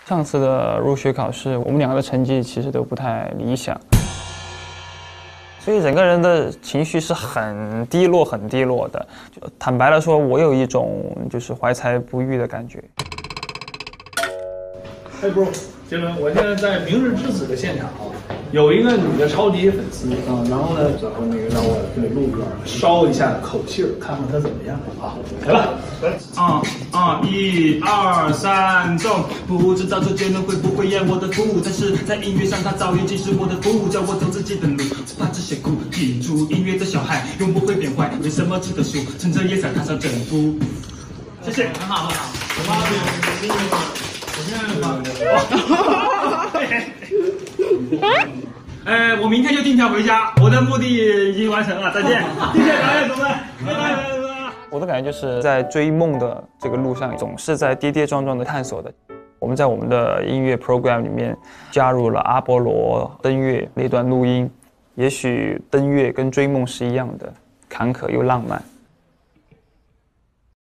上次的入学考试，我们两个的成绩其实都不太理想，所以整个人的情绪是很低落、很低落的。就坦白的说，我有一种就是怀才不遇的感觉。 哎，bro， 杰伦，我现在在《明日之子》的现场啊，有一个你的超级粉丝啊，然后呢，让我这个录个烧一下口气儿，看看他怎么样啊。来吧， 1、2、3，走！不知道周杰伦会不会演我的父，但是在音乐上他早已经是我的父，教我走自己的路，只怕这些苦。记住，音乐的小孩永不会变坏，为什么值得输？趁着野菜踏上征服。谢谢，很好，很好。我妈这个。我现在我明天就订票回家，我的目的已经完成了，再见，谢谢导演，同志，拜拜。 我的感觉就是在追梦的这个路上，总是在跌跌撞撞的探索的。我们在我们的音乐 program 里面加入了阿波罗登月那段录音，也许登月跟追梦是一样的，坎坷又浪漫。